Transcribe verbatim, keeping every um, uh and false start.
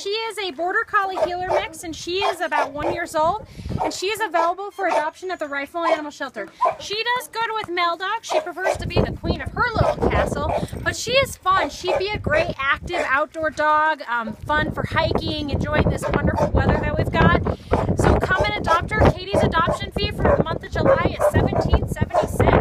she is a Border Collie Heeler mix, and she is about one years old, and she is available for adoption at the Rifle Animal Shelter. She does good with male dogs. She prefers to be the queen of her little castle, but she is fun. She'd be a great active outdoor dog, um, fun for hiking, enjoying this wonderful weather that we've got. So come and adopt her. Katie's adoption fee for the month of July is seventeen seventy-six.